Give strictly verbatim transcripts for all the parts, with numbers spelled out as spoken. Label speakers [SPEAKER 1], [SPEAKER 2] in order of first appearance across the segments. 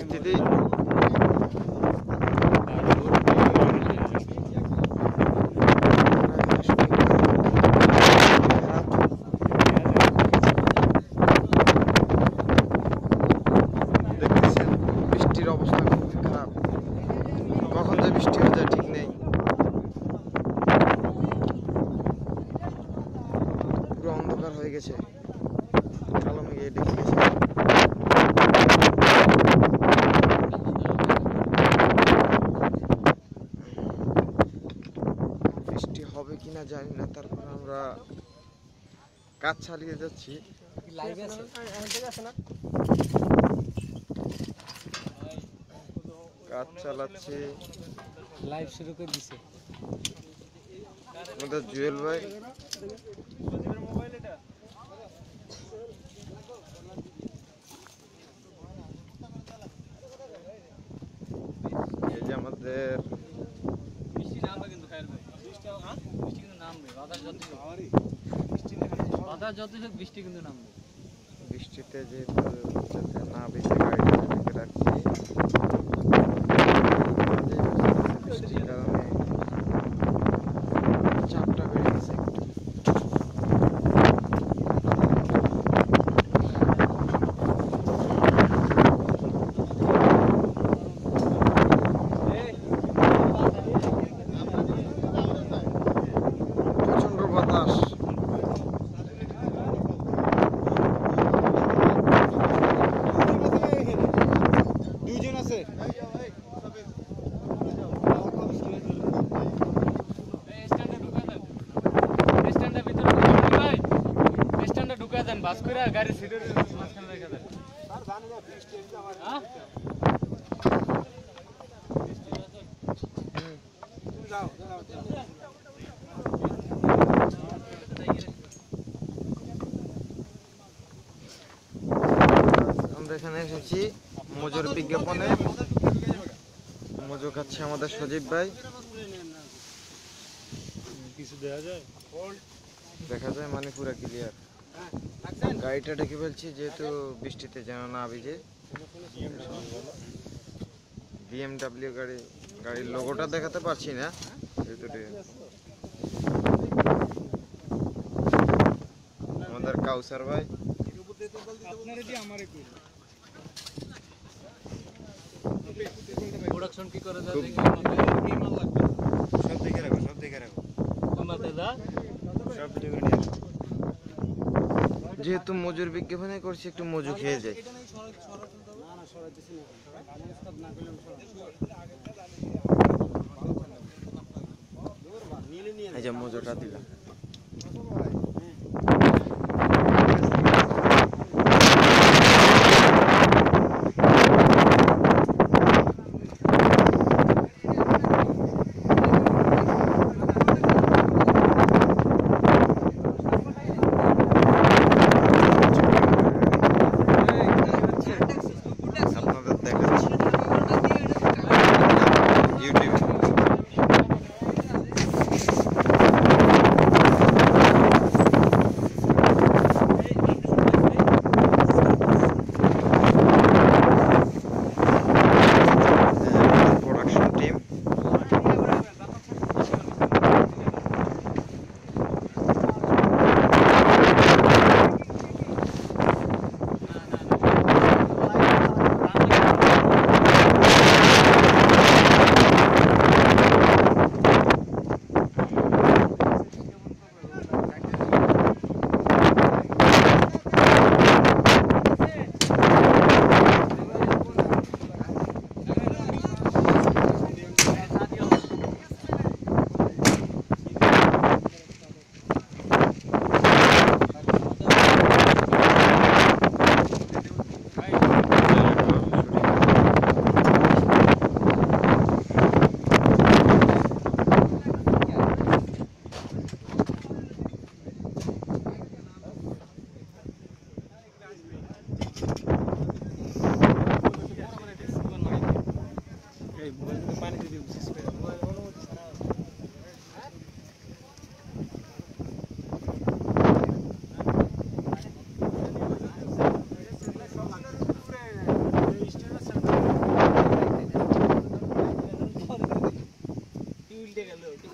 [SPEAKER 1] পরিস্থিতি। দেখতেছেন বৃষ্টির অবস্থা খুবই খারাপ, কখন যে বৃষ্টি হয়ে যায় ঠিক নেই। পুরো অন্ধকার হয়ে গেছে, কালো মেঘে ঢেকে গেছে। বৃষ্টি হবে কিনা জানি না, তারপর আমরা কাজ চালিয়ে যাচ্ছি। কাজ চালাচ্ছি,
[SPEAKER 2] লাইভ শুরু করে দিছে
[SPEAKER 1] আমাদের জুয়েল ভাই। এই যে আমাদের
[SPEAKER 2] বৃষ্টি নামবে কিন্তু খায়ের ভাই, বৃষ্টি হ্যাঁ বৃষ্টি কিন্তু নামবে, বাতাস যত আমারই বৃষ্টি নামবে, বাতাস যত হোক বৃষ্টি কিন্তু নামবে।
[SPEAKER 1] বৃষ্টিতে যেহেতু যাতে না বেশি গাড়িটা ঢেকে রাখছি, বৃষ্টির কারণে চাপটা বেড়ে গেছে একটু। প্রচন্ড বাতাস,
[SPEAKER 3] দুইজন আছে।
[SPEAKER 2] বাস করে গাড়ি সিটের মাঝখানে রেখে দেন।
[SPEAKER 1] আমরা এখানে এসেছি মজুর বিজ্ঞাপনে। মজু খাচ্ছে আমাদের সজীব ভাই।
[SPEAKER 3] কিছু দেখা যায়,
[SPEAKER 1] দেখা যায় মানে পুরো ক্লিয়ার। গাড়িটা ঢেকে ফেলছি যেহেতু বৃষ্টিতে যেন না ভিজে। বিএমডাব্লিউ গাড়ি, গাড়ির লোগোটা দেখাতে পারছি না যেহেতু। আমাদের কাউসার ভাই,
[SPEAKER 2] প্রোডাকশন কি করে যায় দেখি।
[SPEAKER 3] সব দেখে রাখো, সব দেখে রাখো,
[SPEAKER 2] আমার দাদা
[SPEAKER 3] সব ভিডিও করে নিয়ে আসো।
[SPEAKER 1] যেহেতু মজুর বিজ্ঞাপনে করছি একটু মজু খেয়ে যাই। এই যে মজুটা দিলাম। আপনাদের দেখাচ্ছি ইউটিউবে।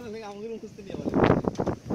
[SPEAKER 2] আমাদের মুখস্থ নিয়ে বলে